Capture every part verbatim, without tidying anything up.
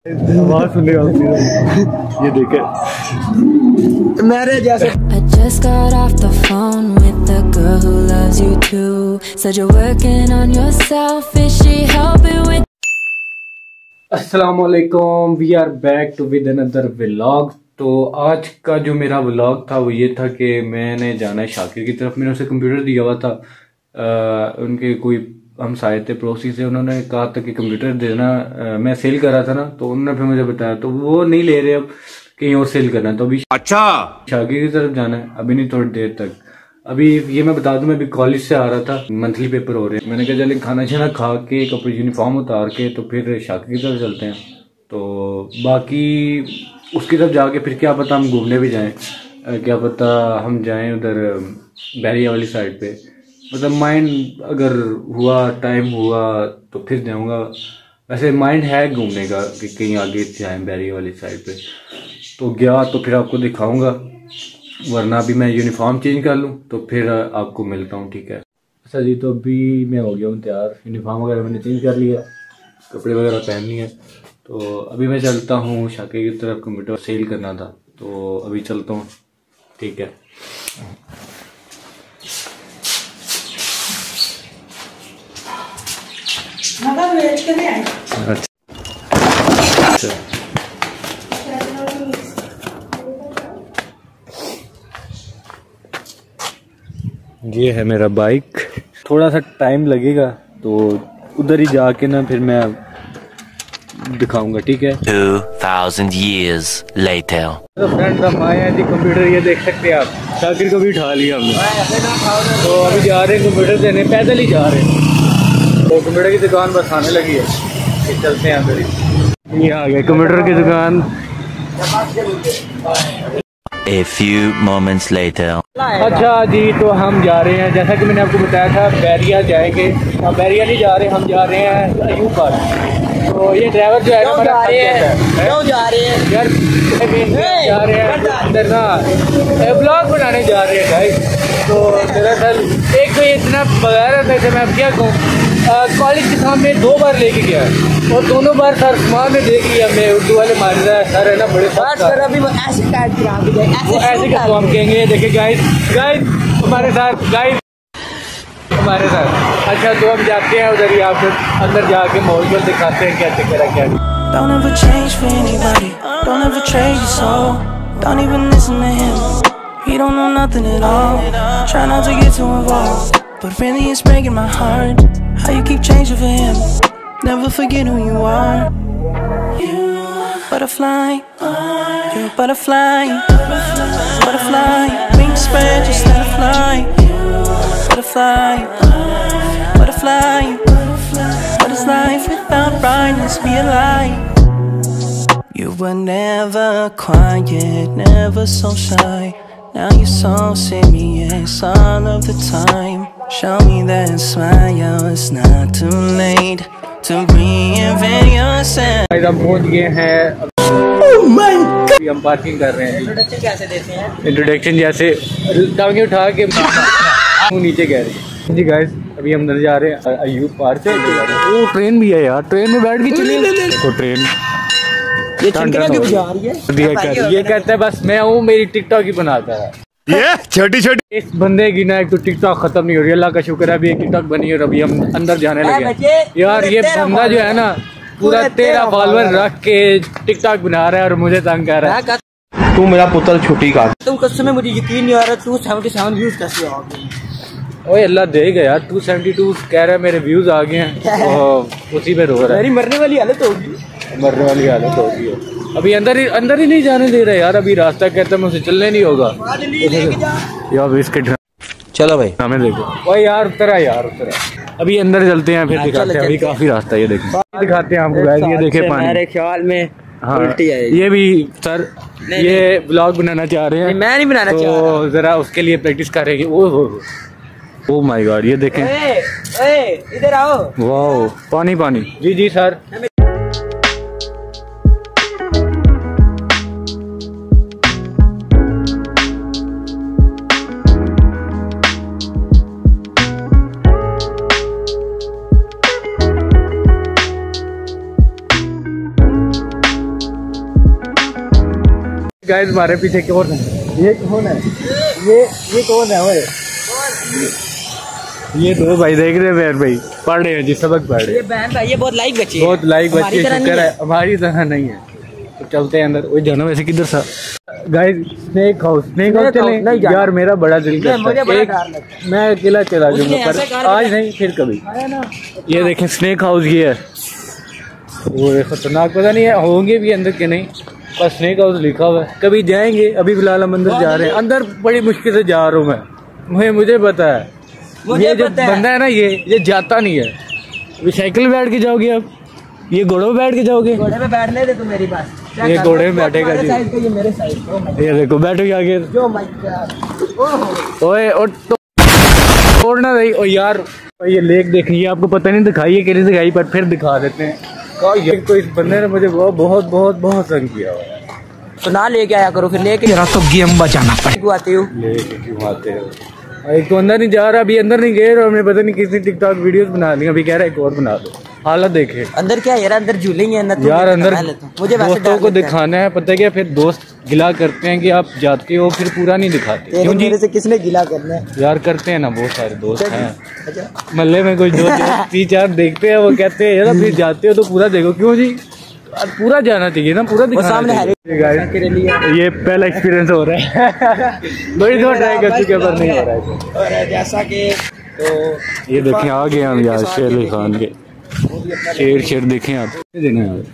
आवाज सुनेगा ये देखे मेरे जैसे। I just got off the phone with the girl who loves you too. Said you're working on yourself. Is she helping with? अस्सलाम वालेकुम, we are back to with another vlog. तो आज का जो मेरा व्लॉग था वो ये था कि मैंने जाना है शाकिर की तरफ। मैंने उसे कंप्यूटर दिया हुआ था, आ, उनके कोई हम साए थे पड़ोसी से, उन्होंने कहा था कि कंप्यूटर देना। आ, मैं सेल कर रहा था ना, तो उन्होंने फिर मुझे बताया, तो वो नहीं ले रहे, अब कहीं और सेल करना है। तो अभी अच्छा शाकिर की तरफ जाना है, अभी नहीं, थोड़ी देर तक। अभी ये मैं बता दूं, मैं अभी कॉलेज से आ रहा था, मंथली पेपर हो रहे हैं। मैंने कहा चले खाना छाना खा के कपड़े यूनिफॉर्म उतार के तो फिर शाकिर की तरफ चलते हैं। तो बाकी उसकी तरफ जाके फिर क्या पता हम घूमने भी जाएं, क्या पता हम जाएं उधर बैरिया वाली साइड पे। मतलब माइंड अगर हुआ, टाइम हुआ तो फिर जाऊंगा। वैसे माइंड है घूमने का कि कहीं आगे जाएं बैरिया वाली साइड पे। तो गया तो फिर आपको दिखाऊंगा, वरना अभी मैं यूनिफॉर्म चेंज कर लूँ तो फिर आपको मिलता हूँ, ठीक है। अच्छा जी, तो अभी मैं हो गया हूँ तैयार, यूनिफॉर्म वगैरह मैंने चेंज कर लिया, कपड़े वगैरह पहन लिए। तो अभी मैं चलता हूँ शाकिर की तरफ, कंप्यूटर सेल करना था, तो अभी चलता हूँ, ठीक है। अच्छा, ये है मेरा बाइक। थोड़ा सा टाइम लगेगा तो उधर ही जाके ना फिर मैं दिखाऊंगा, ठीक है। two thousand years later. तो फ्रेंड्स हम आए हैं जी कंप्यूटर, ये देख सकते हैं आप, शाकिर को भी उठा लिया हमने। तो अभी जा रहे हैं कंप्यूटर देने, पैदल ही जा रहे हैं। तो कंप्यूटर की दुकान बस आने लगी है, ये चलते हैं अंदर ही। ये आ गया कंप्यूटर की दुकान। A few moments later. अच्छा जी, तो हम जा रहे हैं, जैसा कि मैंने आपको बताया था, बैरिया जाएंगे। अब बैरिया नहीं जा रहे, हम जा रहे हैं अयूब पार। तो ये ड्राइवर जो है ना, जा रहे हैं क्यों जा रहे हैं यार, जा रहे हैं अंदर ना ब्लॉग बनाने जा रहे हैं गाइस। तो दरअसल एक तो ये इतना बगा रहा था, मैं अब क्या कहूँ, कॉलेज के सामने दो बार लेके गया और दोनों बार सर सामान में देख लिया, मैं उर्दू वाले मार रहा है सर, है ना बड़े सर, अभी वो ऐसे टाइप गिरा के जाए, वो ऐसे क्या तो हम कहेंगे। देखिए गाइस, गाइस हमारे साथ, गाइस हमारे साथ। अच्छा, तो हम जाते हैं उधर ही, आप अंदर जाके माहौल को दिखाते हैं क्या चक्कर है क्या। Don't ever change for anybody, don't ever trade your soul, don't even listen to him, he don't know nothing at all, try not to get too involved, but really it's breaking my heart, how you keep changing for him, never forget who you are, you butterfly, you're a butterfly, butterfly, wings spread, just let it fly, butterfly, butterfly, what is life without brightness, be a lie. You were never quiet, never so shy, now you're so serious all of the time. Show me that smile, it's not too late to reinvent yourself. हम पहुंच गए हैं, oh my God! हम parking कर रहे हैं। Introduction कैसे देते हैं? इंट्रोडक्शन जैसे टांगे उठा के नीचे कह रहे हैं जी। गाइस अभी हम अंदर जा रहे हैं अयूब पार से। वो ट्रेन भी है यार, ट्रेन में बैठ के चलिए। देखो ट्रेन ये ये कहता है बस मैं हूँ, मेरी टिकटॉक ही बनाता है ये छोटी छोटी। इस बंदे की ना एक तो टिकटॉक खत्म नहीं हो रही, अल्लाह का शुक्र है अभी एक टिकटॉक बनी और अभी हम अंदर जाने लगे यार। ये बंदा जो है ना पूरा तेरह फॉलोअर रख के टिकटॉक बना रहा है और मुझे तंग कर रहा है। तू मेरा पुत्र छुट्टी का, तुम कसम में मुझे यकीन नहीं आ रहा, तू सेवेंटी सेवन व्यूज कैसे आ गए? ओए अल्लाह देगा यार, टू सेवेंटी टू कह रहा है, मेरे व्यूज आ गए हैं और उसी पे रो रहा है। मेरी मरने वाली हालत होगी, मरने वाली हालत होगी। अभी अंदर ही अंदर ही नहीं जाने दे रहा यार, अभी रास्ता कहता है मुझे चलने नहीं होगा यार। इसके चलो भाई हमें देखो ओए यार, उतरा यार उतरा। अभी अंदर चलते हैं, फिर दिखाते हैं, अभी काफी रास्ता है, ये देखो दिखाते हैं आपको गाइस। ये देखे पानी, मेरे ख्याल में हाँ, उल्टी आएगी। ये भी सर ये ब्लॉग बनाना चाह रहे हैं, मैं नहीं बनाना चाह रहा, तो जरा उसके लिए प्रैक्टिस करेंगे। ओ माय गॉड, ये देखें, इधर आओ, वाओ पानी पानी। जी जी सर। गाइस हमारे पीछे कौन है? ये कौन है? ये ये कौन है? ओए ये दो भाई देख रहे हैं भाई पढ़ रहे हैं जी, सबक पढ़ रहे हैं। ये बहन भाई ये बहुत लाइक बच्ची है, बहुत लाइक बच्ची है, शुक्र है हमारी तरह नहीं है। तो चलते हैं अंदर। वो जाना वैसे किधर था guys? Snake house. Snake house चले यार, मेरा बड़ा दिल करता है। एक मैं अकेला चला जाऊंगा पर आज नहीं, फिर कभी। ये देखें स्नेक हाउस ये है, वो खतरनाक, पता नहीं है होंगे भी अंदर के नहीं, पर स्नेक हाउस लिखा हुआ है। कभी जाएंगे, अभी फिलहाल हम अंदर जा रहे हैं। अंदर बड़ी मुश्किल से जा रहा हूँ मैं, मुझे मुझे पता है। ये जो बंदा है ना ये ये जाता नहीं है। अभी साइकिल बैठ के जाओगे आप? ये घोड़े पे बैठ के जाओगे? घोड़े पे बैठने दे तू मेरी बात। ये घोड़े में बैठेगा जी। ये मेरे साइड। ये देखो बैठो आगे। जो माय गॉड। ओए और तो छोड़ना नहीं। ओ यार ये लेक देखिए, आपको पता नहीं दिखाई है कि नहीं दिखाई, पर फिर दिखा देते हैं। ये तो इस बंदे ने मुझे बहुत बहुत बहुत बहुत तंग किया हुआ है। तो ना लेके आया करो, फिर लेके तेरा तो गेम बचाना पड़ेगा। आते हो लेके क्यों आते हो? एक तो अंदर नहीं जा रहा, अभी अंदर नहीं गए और हमने पता नहीं कितनी टिकटॉक वीडियोस बना ली। अभी कह रहा है एक और बना दो। हालत देखे अंदर क्या यार, अंदर झूले ही है ना यार, अंदर मुझे दोस्तों को दिखाना है। पता है क्या, फिर दोस्त गिला करते हैं कि आप जाते हो फिर पूरा नहीं दिखाते। क्यों जी? मेरे से किसने गिला करना है यार? करते हैं ना, बहुत सारे दोस्त हैं मल्ले में, कुछ दो तीन चार देखते हैं, वो कहते हैं यार फिर जाते हो तो पूरा देखो। क्यों जी? पूरा जाना चाहिए ना, पूरा दिखाना सामने चाहिए। ये पहला एक्सपीरियंस हो रहा है। बड़ी दो ट्राई कर चुके पर नहीं हो रहा है। और जैसा कि तो ये देखें आ गए हम यार शेर अली खान के। शेर शेर देखें आप देना यार।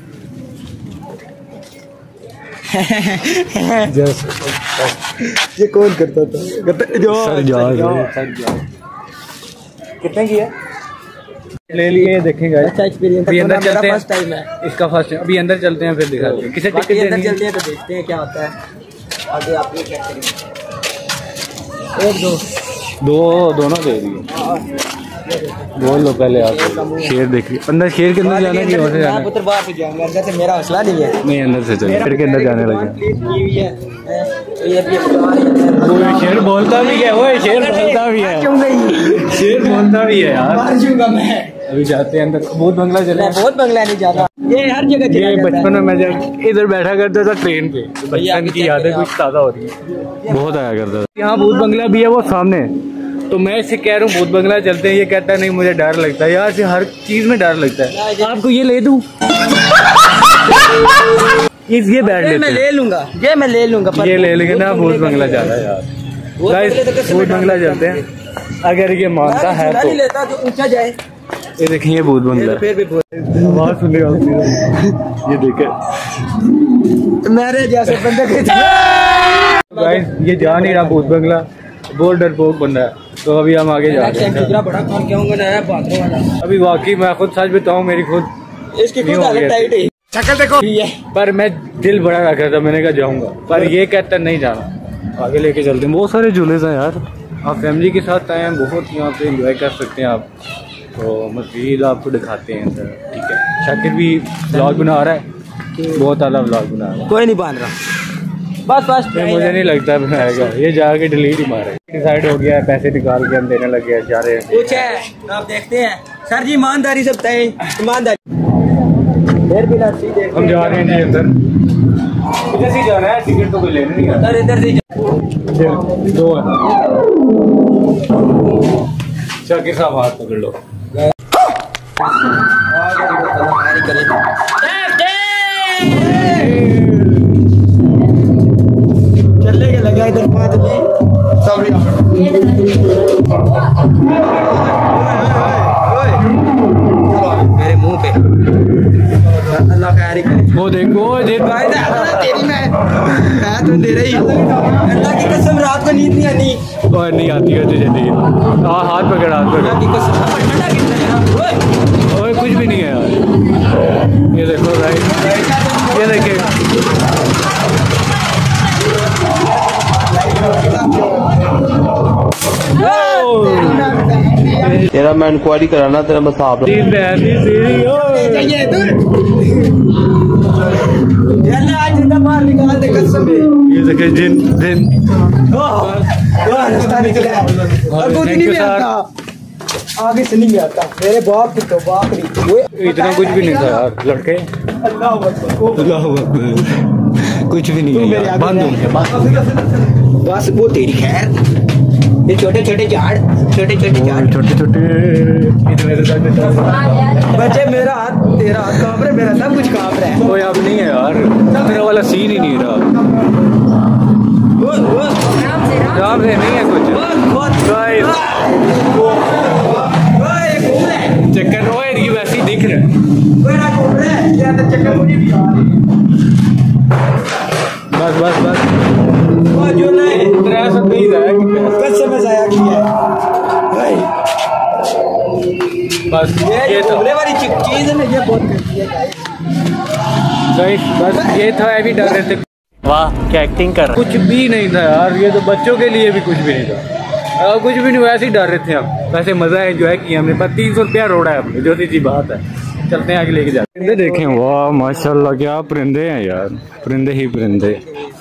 ये कौन करता था? जो सर जाओ कितने की है? ले लिए देखेंगे। अच्छा एक्सपीरियंस। अभी अंदर चलते हैं, फर्स्ट टाइम है इसका फर्स्ट टाइम। अभी अंदर चलते हैं फिर दिखाते हैं। किसे टिकट अंदर देनी है? चलते हैं तो देखते हैं क्या होता है आगे। आप ये क्या करेंगे? एक दो दो दोनों दे दिए। बोल लो पहले आप। शेर देखिए अंदर, शेर के अंदर जाना है कि वहाँ से जाना है? पुत्र बाहर से जाऊंगा, अंदर से मेरा हौसला नहीं है। नहीं अंदर से चलिए, शेर के अंदर जाने लगे। तो ये भी वो शेर बोलता भी है, वो शेर बोलता भी है, क्यों नहीं? शेर बोलता भी है यार। मार दूंगा मैं। अभी जाते हैं अंदर। बहुत बंगला चले। मैं बहुत बंगला नहीं जाता, ये हर जगह चला ये जाता है। बचपन में मैं जब इधर बैठा करता था ट्रेन पे, तो बचपन की यादें कुछ ताज़ा हो रही है, बहुत आया करता था। यहाँ भूत बंगला भी है वो सामने, तो मैं इसे कह रहा हूँ भूत बंगला चलते हैं। ये कहता है नहीं मुझे डर लगता है यार से, हर चीज में डर लगता है। आपको ये ले दूं? ये बैठ लेते मैं हैं। ले लूंगा, ये मैं ले लूंगा। ये ले लेंगे ना, भूत बंगला जाना है यार। गाइस भूत बंगला चलते हैं, अगर ये मानता है तो। लेता जो ऊंचा जाए। ये देखिए ये भूत बंगला, फिर भी आवाज सुनेगा। ये देखे मेरे जैसे बंदे के गाइस ये जा नहीं रहा भूत बंगला, बहुत डरपोक बंदा है। तो अभी हम आगे जा रहे हैं। बड़ा काम क्या होगा ना बाथरूम वाला। अभी वाकई मैं खुद सच बताऊं, मेरी खुद इसकी खुद हालत टाइट है। शक्ल देखो। पर मैं दिल बड़ा रखा था, मैंने कहा जाऊंगा, पर ये कहता नहीं जाना। आगे लेके चलते हैं। बहुत सारे झूले हैं यार, आप फैमिली के साथ आए हैं, बहुत यहाँ पे एंजॉय कर सकते हैं आप। तो मजीद आपको दिखाते हैं अंदर, ठीक है? शाकिर भी ब्लॉग बना रहा है, बहुत आला ब्लॉग बना रहा है। कोई नहीं बांध रहा, बस बस मुझे नहीं लगता बनाएगा, ये जाके डिलीट ही मारे। डिसाइड हो गया है, पैसे निकाल के हम देने लगे जा रहे हैं। कुछ है तो आप देखते हैं। सर जी ईमानदारी से बताएं, ईमानदारी। देर बिना हम जा रहे हैं जी अंदर। इधर से जाना है, टिकट तो कोई लेने नहीं आता। इधर से दो है। शाकिर साहब हाथ पकड़ लो। चलने के लगा इधर बात में मेरे मुंह पे। अल्लाह खैर करे। वो देखो ये तेरी मैं है तो दे रही। अल्लाह की कसम रात को नींद नहीं आती। और नहीं आती है तुझे नहीं। हाँ हाथ पकड़, हाथ पकड़। अल्लाह की कसम ठंडा कितना है यार। ओए कुछ भी नहीं है यार। ये देखो राइट, ये देखिए तेरा मैं इंक्वायरी कराना, तेरा मैं साहब तीन बहन दी सीरी हो। ये दूर अल्लाह आज जिंदा बाहर निकाल दे कसम है। ये देखिए जिन जिन रास्ता निकला और वो नहीं में आता, आगे से नहीं आता। मेरे बाप की तो बाप नहीं, इतना कुछ भी नहीं था यार लड़के। अल्लाह अकबर, अल्लाह अकबर। कुछ भी नहीं है यार, बंद हो गया बस। बस वो तेरी खैर। ये छोटे छोटे झाड़, छोटे छोटे झाड़, छोटे छोटे बच्चे। मेरा हाथ, तेरा हाथ कांप रहा है, मेरा सब कुछ कांप रहा है। कोई अब नहीं है यार, मेरा वाला सीन ही नहीं रहा। काम से नहीं है कुछ। चक्कर रोए ये वैसे ही दिख रहा है। बस बस बस जो नहीं सब नहीं रहा कैसे मजाया किया भाई। बस ये तो वाली चीज है ना, ये बहुत करती है गाइस। बस ये था, अभी डर रहे थे। वाह क्या एक्टिंग कर रहा कुछ भी नहीं था यार, ये तो बच्चों के लिए भी कुछ भी नहीं था। आ, कुछ भी नहीं, वैसे ही डर रहे थे हम। वैसे मजा एंजॉय किया हमने, पर तीन सौ रुपया रोड़ा है हमने, जो सी बात है। चलते हैं आगे लेके जाते हैं। परिंदे देखें, वाह माशाल्लाह क्या परिंदे हैं यार, परिंदे ही परिंदे।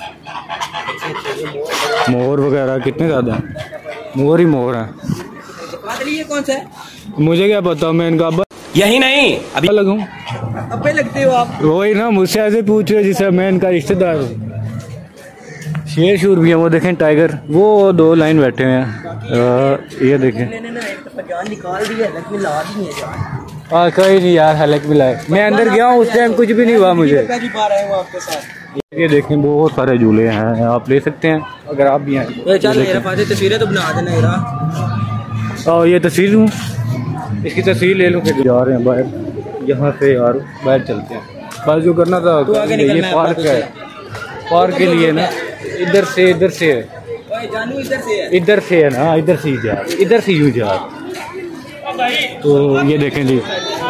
मोर वगैरह कितने ज्यादा हैं, मोर ही मोर हैं। ये कौन सा है? मुझे क्या पता, मैं इनका अब यही नहीं अभी लगूं। अब्बे लगते हो आप। वही ना, मुझसे ऐसे पूछ रहे जिससे मैं इनका रिश्तेदार हूँ। शेर शूर भी है, वो देखें टाइगर, वो दो लाइन बैठे हुए हैं। ये देखें, जान निकाल दी है, लेकिन ला दी है जान। हाँ कहीं नहीं यार, हलक भी लाए। मैं अंदर गया हूँ उस टाइम कुछ भी नहीं हुआ मुझे। आपके साथ ये देखें बहुत सारे झूले हैं, आप ले सकते हैं अगर आप भी आए। चल मेरे पास तस्वीरें तो बना देना यार। और ये तस्वीर हूँ, इसकी तस्वीर ले लूँ, फिर जा रहे हैं बाहर। यहाँ से यार बाहर चलते हैं। बस जो करना था, ये पार्क है, पार्क के लिए ना इधर से इधर से है, इधर से है ना, इधर से ही जा, इधर से यूँ जा। तो ये देखें जी,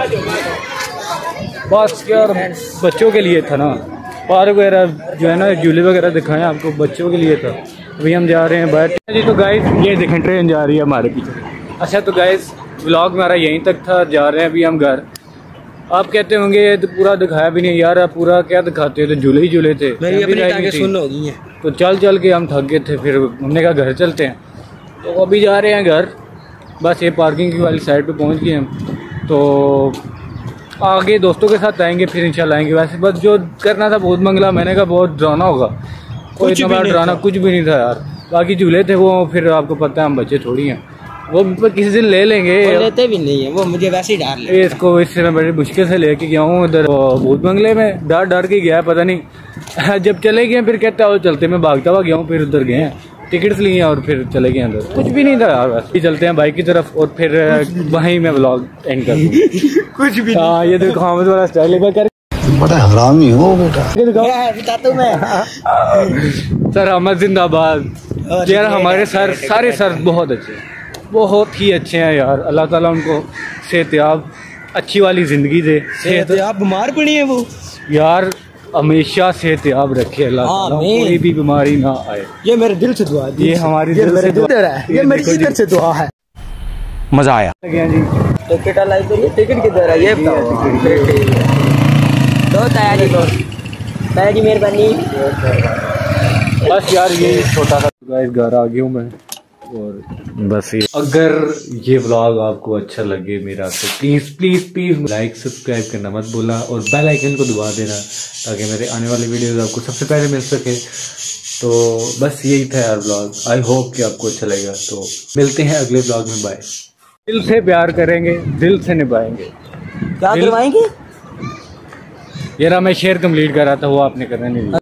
बस यार बच्चों के लिए था ना, पार्क वगैरह जो है ना, झूले वगैरह दिखाएं आपको, बच्चों के लिए था। अभी हम जा रहे हैं बाहर जी। तो गाइस ये देखें ट्रेन जा रही है हमारे पीछे। अच्छा तो गाइस व्लॉग हमारा यहीं तक था, जा रहे हैं अभी हम घर। आप कहते होंगे ये तो पूरा दिखाया भी नहीं यार, आप पूरा क्या दिखाते हो, तो झूले ही झूले थे। मेरी अपनी टांगें सुन्न हो गई हैं। तो चल चल के हम थक गए थे, फिर हमने कहा घर चलते हैं। तो अभी जा रहे हैं घर, बस ये पार्किंग की वाली साइड पे पहुंच गए हम। तो आगे दोस्तों के साथ आएंगे, फिर इंशाल्लाह आएंगे। वैसे बस जो करना था बहुत मंगला, मैंने कहा बहुत डराना होगा, कोई इतना बड़ा डराना कुछ भी नहीं था यार। बाकी झूले थे वो, फिर आपको पता है हम बच्चे थोड़ी हैं, वो किसी दिन ले लेंगे। लेते भी नहीं है वो, मुझे वैसे ही डर ले। इसको इससे मैं बड़ी मुश्किल से लेके गया हूँ इधर भूत बंगले में, डर डर के गया पता नहीं। जब चले गए फिर कहते हो चलते, मैं भागता हुआ गया हूँ, फिर उधर गए, टिकट्स लिए और फिर चले गए अंदर। कुछ भी नहीं था यार, वैसे चलते हैं बाइक की तरफ और फिर वहीं मैं व्लॉग एंड कर दूँ। कुछ भी हाँ ये देखो हामिद वाला स्टाइल एक बार कर, बड़ा हरामी हो बेटा। बताता हूँ मैं। सर अहमद जिंदाबाद यार, हमारे सर सारे सर बहुत अच्छे, बहुत ही अच्छे हैं यार। अल्लाह ताला उनको सेहतयाब अच्छी वाली ज़िंदगी दे। सेहत आप बीमार पड़ी है वो यार, हमेशा सेहतयाब रखे अल्लाह ताला, कोई भी बीमारी ना आए। ये मेरे दिल से दुआ है, ये हमारी दिल से दुआ है, ये मेरी इधर से दुआ है। मजा आया। टिकट अलाउ करिए, टिकट किधर है ये बताओ। दो ताया जी, दो ताया जी मेहरबानी। बस यार ये छोटा सा गाइस घर आ गया हूँ मैं, और बस ये अगर ये व्लॉग आपको अच्छा लगे मेरा, तो please please please like subscribe करना मत भूलना और बेल आइकन को दबा देना, ताकि मेरे आने वाले वीडियोस आपको सबसे पहले मिल सके। तो बस यही था यार व्लॉग, आई होप कि आपको अच्छा लगेगा। तो मिलते हैं अगले व्लॉग में, बाय। दिल से प्यार करेंगे, दिल से निभाएंगे। क्या करवाएंगे? यार मैं शेयर कंप्लीट कर रहा था, वो आपने करना नहीं दिया।